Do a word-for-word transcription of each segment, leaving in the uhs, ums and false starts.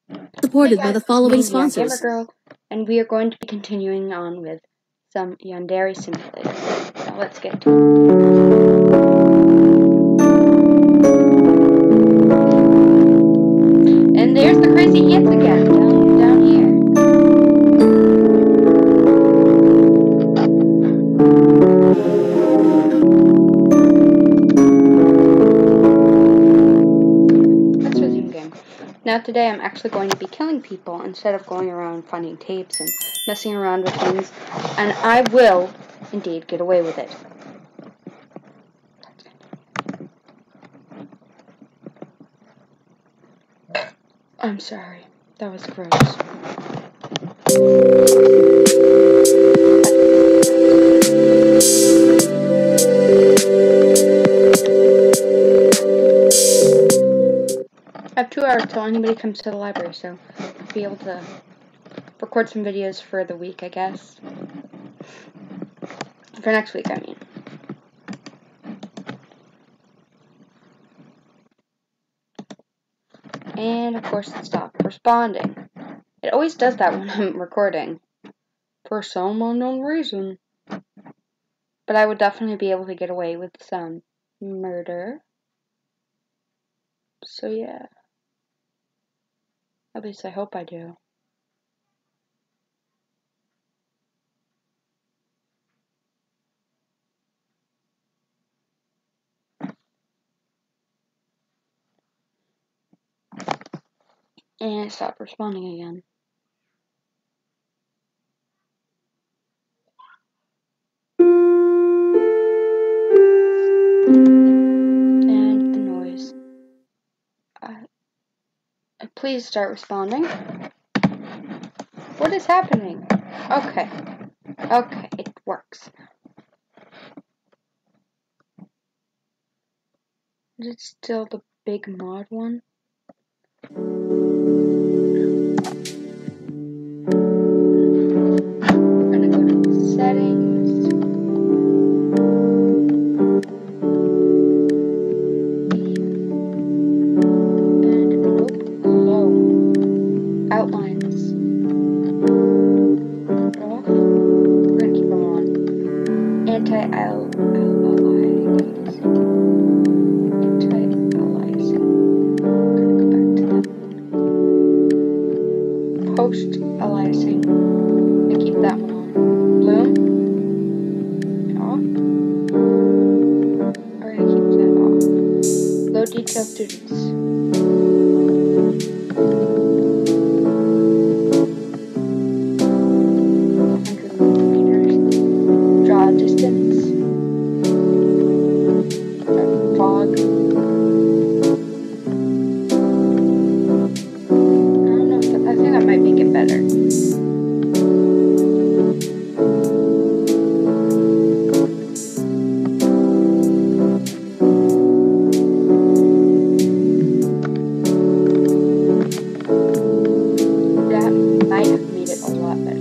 Supported by the following It's me, Young sponsors. Gamer Girl, and we are going to be continuing on with some Yandere Simulator. Now let's get to it. And there's the crazy ants again, down, down here. Let's resume game. Now today I'm actually going to be killing people instead of going around finding tapes and messing around with things, and I will indeed get away with it. I'm sorry, that was gross. I have two hours till anybody comes to the library, so I'll be able to record some videos for the week, I guess. For next week, I mean. And of course it stopped responding. It always does that when I'm recording. For some unknown reason. But I would definitely be able to get away with some murder. So yeah. At least I hope I do. And it stopped responding again. And the noise. Uh, please start responding. What is happening? Okay. Okay, it works. Is it still the big mod one? I'm gonna go to settings. And nope, low. Outlines. Off. We're gonna keep them on. Anti-aliasing. Anti-aliasing. I'm gonna go back to that one. Post-aliasing. And keep that one on. Bloom. Off. We're gonna keep that off. Low detail students. Draw distance. Fog. I don't know if that, I think that might make it better. That might have made it a lot better.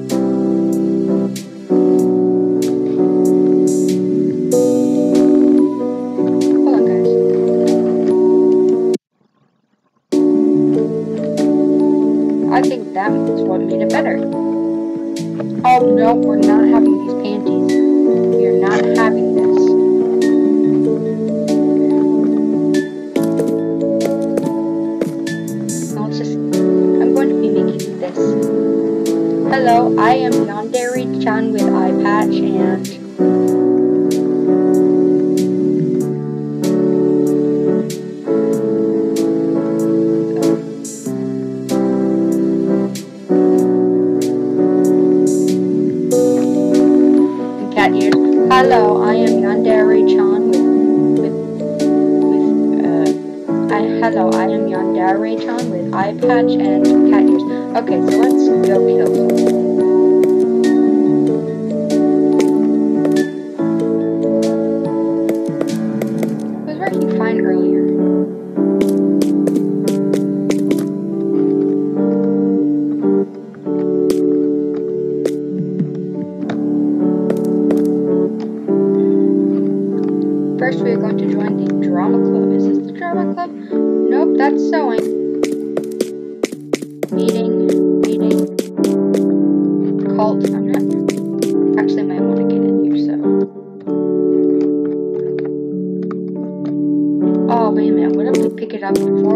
I think that is what made it better. Oh no, we're not having these panties. We are not having this. I'll just, I'm going to be making this. Hello, I am Yandere-chan with eye patch and hello, I am Yandere-chan with, with, with, uh, I, hello, I am Yandere-chan with eye patch and cat ears. Okay, so let's go kill someone. It was working fine earlier. First, we are going to join the drama club. Is this the drama club? Nope, that's sewing.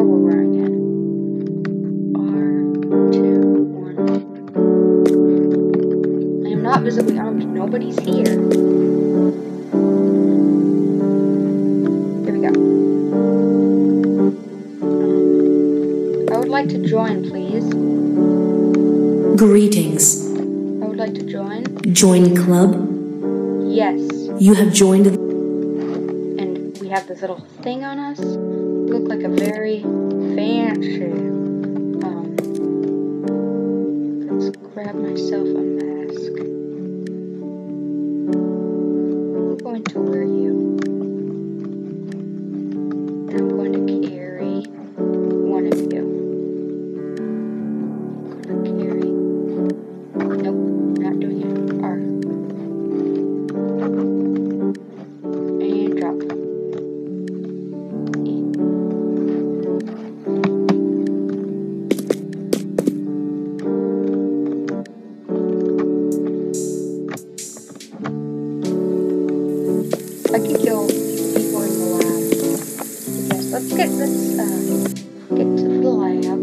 we're wearing it. R two one. I am not visibly armed. Nobody's here. Here we go. Um, I would like to join, please. Greetings. I would like to join. Join club? Yes. You have joined the... And we have this little thing on us. We look like a very fancy. Um, let's grab myself a mask. I'm going to wear you. And I'm going to carry one of you. I'm going to carry. Nope, not doing it. R. And drop. E. I can kill people in the lab. Yes, let's get let's uh get to the lab.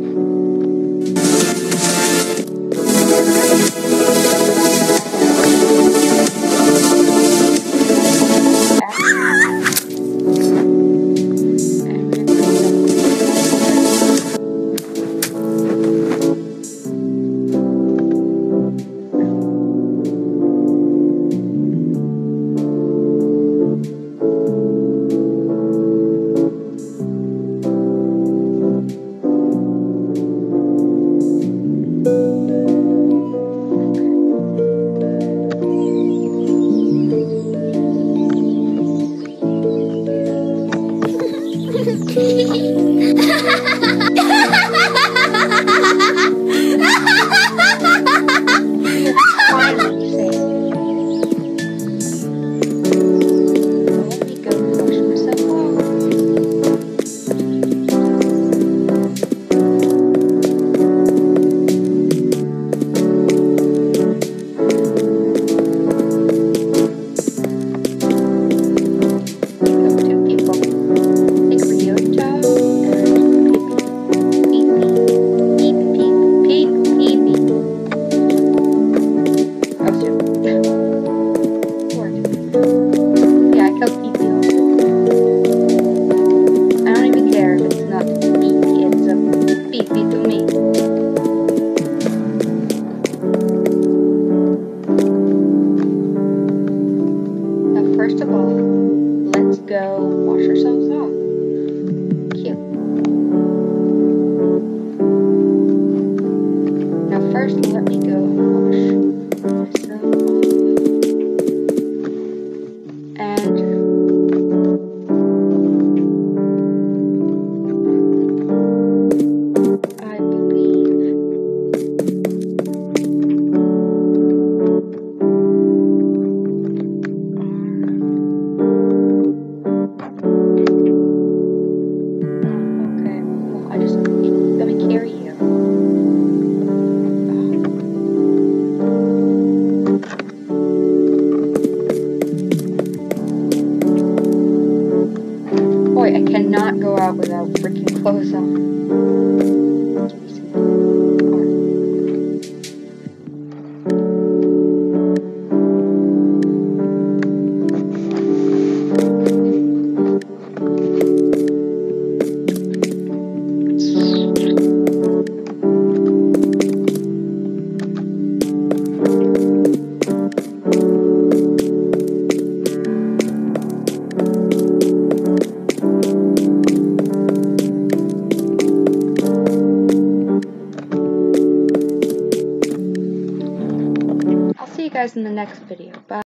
Finally safe. Let me go wash myself off. Two people. Take Ryota and Peep Peep Peep Peep Peep Peep. Oh, shit. Lord. Yeah, I killed Peep Peep. I don't even care if it's not Peep, it's a Peep Peep to me. Now, first of all, let's go wash ourselves off. Cute. Now first, let me go wash myself off. And I believe okay, well, I just, let me carry you. Boy, I cannot go out without freaking clothes on. Give me some art. I'll see you guys in the next video. Bye.